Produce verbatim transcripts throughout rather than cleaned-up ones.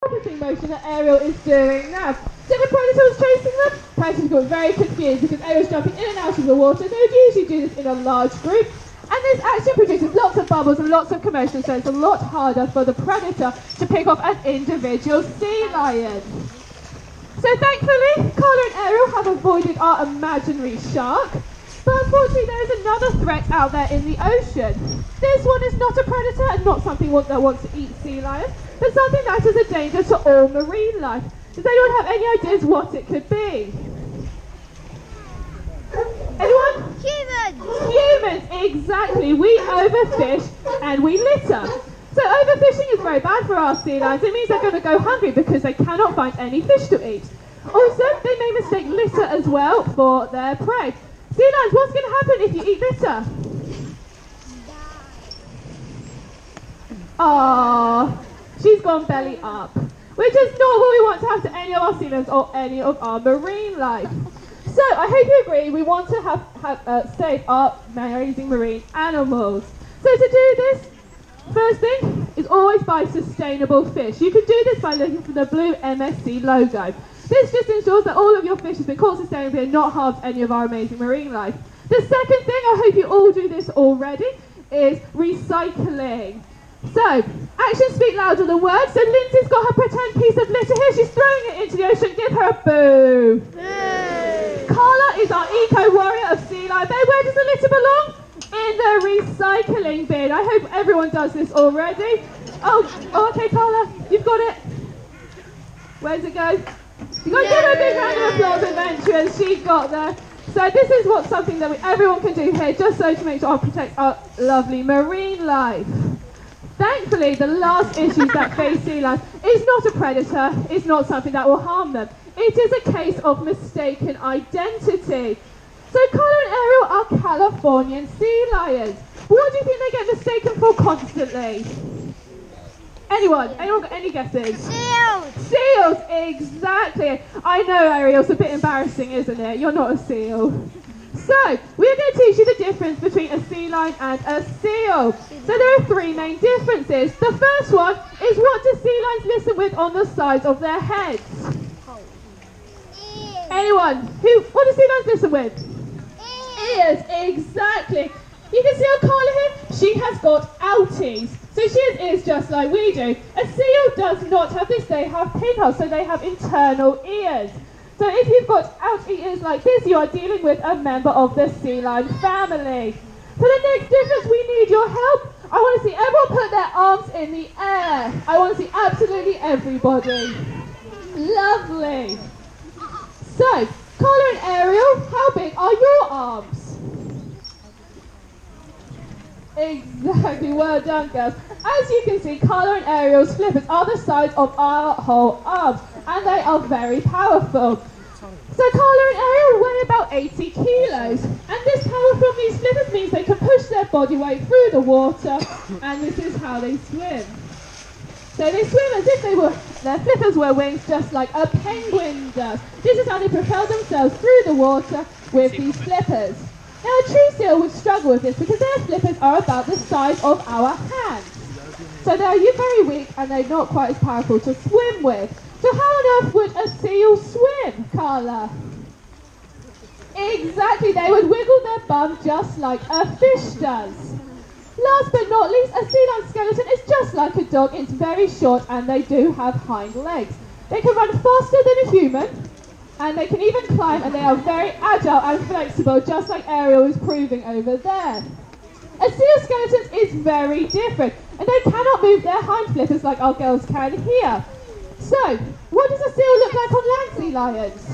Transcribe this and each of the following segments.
opposite motion that Ariel is doing now. So the predator was chasing them. Predators got very confused because Ariel's jumping in and out of the water. They would usually do this in a large group. And this action produces lots of bubbles and lots of commotion, so it's a lot harder for the predator to pick off an individual sea lion. So thankfully, Carla and Ariel have avoided our imaginary shark. But unfortunately, there is another threat out there in the ocean. This one is not a predator and not something that wants to eat sea lions, but something that is a danger to all marine life. Does anyone have any ideas what it could be? Anyone? Humans! Humans, exactly. We overfish and we litter. So overfishing is very bad for our sea lions. It means they're going to go hungry because they cannot find any fish to eat. Also, they may mistake litter as well for their prey. Sea lions, what's going to happen if you eat litter? Ah, she's gone belly up, which is not what we want to happen to any of our sea lions or any of our marine life. So, I hope you agree, we want to have, have uh, save our amazing marine animals. So to do this, first thing is always buy sustainable fish. You can do this by looking for the blue M S C logo. This just ensures that all of your fish has been caught sustainably and not harmed any of our amazing marine life. The second thing, I hope you all do this already, is recycling. So, actions speak louder than words. So Lindsay's got her pretend piece of litter here. She's throwing it into the ocean. Give her a boo. Yay. Carla is our eco-warrior of Sea Lion Bay. Where does the litter belong? In the recycling bin. I hope everyone does this already. Oh, oh okay, Carla, you've got it. Where does it go? You've got to give her a big round of applause, adventurers. She got there. So this is what something that we, everyone can do here, just so to make sure to protect our lovely marine life. Thankfully, the last issue that face sea lions is not a predator. It's not something that will harm them. It is a case of mistaken identity. So Carla and Ariel are Californian sea lions. What do you think they get mistaken for constantly? Anyone? Anyone got any guesses? Seals! Seals, exactly. I know, Ariel, it's a bit embarrassing, isn't it? You're not a seal. So, we're going to teach you the difference between a sea lion and a seal. So there are three main differences. The first one is, what do sea lions listen with on the sides of their heads? Ears! Anyone? Who? What do sea lions listen with? Ears! Ears, exactly. You can see on Carla here, she has got outies. So she has ears just like we do. A seal does not have this, they have pinholes, so they have internal ears. So if you've got outy ears like this, you are dealing with a member of the sea lion family. For the next difference, we need your help. I want to see everyone put their arms in the air. I want to see absolutely everybody. Lovely. So, Carla and Ariel, how big are your arms? Exactly, well done, girls. As you can see, Carla and Ariel's flippers are the size of our whole arms, and they are very powerful. So Carla and Ariel weigh about eighty kilos, and this power from these flippers means they can push their body weight through the water, and this is how they swim. So they swim as if they were, their flippers were wings, just like a penguin does. This is how they propel themselves through the water with these flippers. Now a true seal would struggle with this because their flippers are about the size of our hands. So they are very weak and they're not quite as powerful to swim with. So how on earth would a seal swim, Carla? Exactly, they would wiggle their bum just like a fish does. Last but not least, a sea lion skeleton is just like a dog. It's very short and they do have hind legs. They can run faster than a human, and they can even climb, and they are very agile and flexible, just like Ariel is proving over there. A seal skeleton is very different, and they cannot move their hind flippers like our girls can here. So, what does a seal look like on land, sea lions?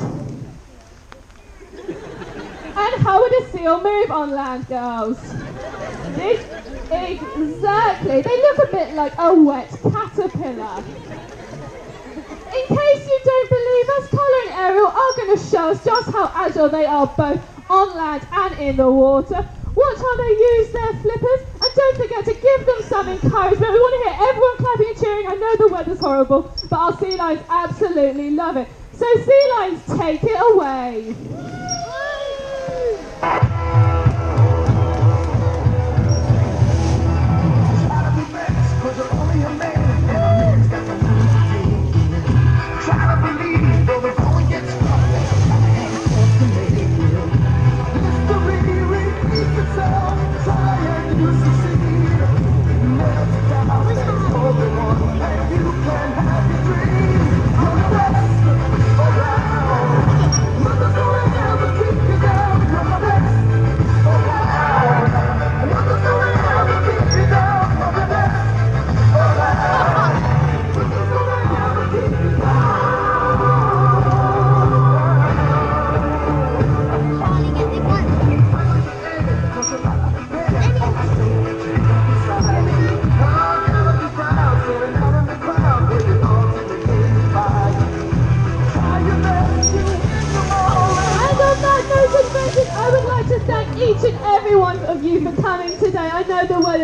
And how would a seal move on land, girls? This, exactly. They look a bit like a wet caterpillar. In case you don't believe us, Carla and Ariel are going to show us just how agile they are both on land and in the water. Watch how they use their flippers, and don't forget to give them some encouragement. We want to hear everyone clapping and cheering. I know the weather's horrible, but our sea lions absolutely love it. So sea lions, take it away.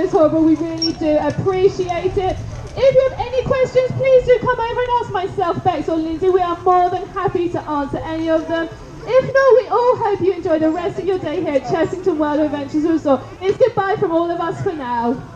is horrible. We really do appreciate it. If you have any questions, please do come over and ask myself, Bex or Lindsay. We are more than happy to answer any of them. If not, we all hope you enjoy the rest of your day here at Chessington World Adventures Resort. It's goodbye from all of us for now.